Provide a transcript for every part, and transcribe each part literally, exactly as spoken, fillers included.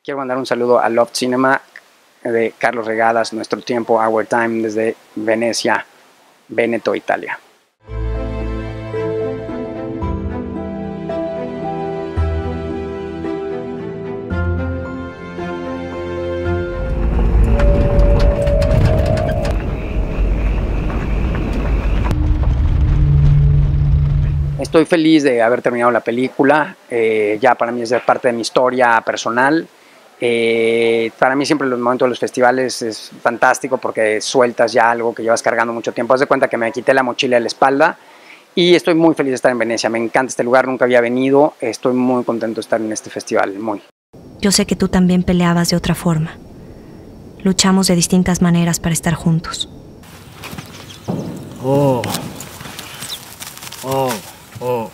Quiero mandar un saludo a Love Cinema de Carlos Regadas, Nuestro Tiempo, Our Time, desde Venecia, Veneto, Italia. Estoy feliz de haber terminado la película, eh, ya para mí es parte de mi historia personal. Eh, para mí siempre los momentos de los festivales es fantástico porque sueltas ya algo que llevas cargando mucho tiempo. Haz de cuenta que me quité la mochila de la espalda y estoy muy feliz de estar en Venecia. Me encanta este lugar, nunca había venido, estoy muy contento de estar en este festival, muy. Yo sé que tú también peleabas de otra forma. Luchamos de distintas maneras para estar juntos. Oh. Oh. Oh.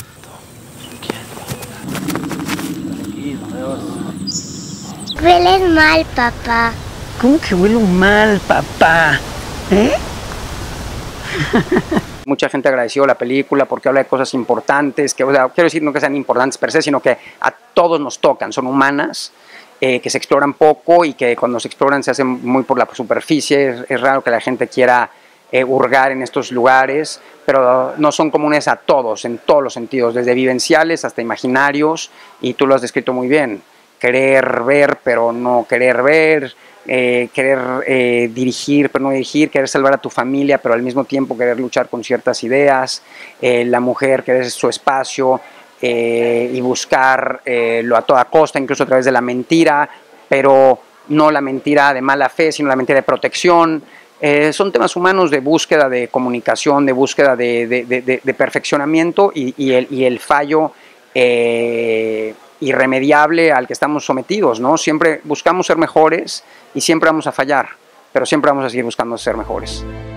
Hueles mal, papá. ¿Cómo que huelo mal, papá? ¿Eh? Mucha gente agradeció la película porque habla de cosas importantes, que, o sea, quiero decir no que sean importantes per se, sino que a todos nos tocan, son humanas, eh, que se exploran poco y que cuando se exploran se hacen muy por la superficie. Es, es raro que la gente quiera eh, hurgar en estos lugares, pero no son comunes a todos, en todos los sentidos, desde vivenciales hasta imaginarios, y tú lo has descrito muy bien. Querer ver, pero no querer ver, eh, querer eh, dirigir, pero no dirigir, querer salvar a tu familia, pero al mismo tiempo querer luchar con ciertas ideas, eh, la mujer querer su espacio eh, y buscar eh, lo a toda costa, incluso a través de la mentira, pero no la mentira de mala fe, sino la mentira de protección. Eh, son temas humanos de búsqueda de comunicación, de búsqueda de, de, de, de perfeccionamiento y, y, el, y el fallo eh, irremediable al que estamos sometidos, ¿no? Siempre buscamos ser mejores y siempre vamos a fallar, pero siempre vamos a seguir buscando ser mejores.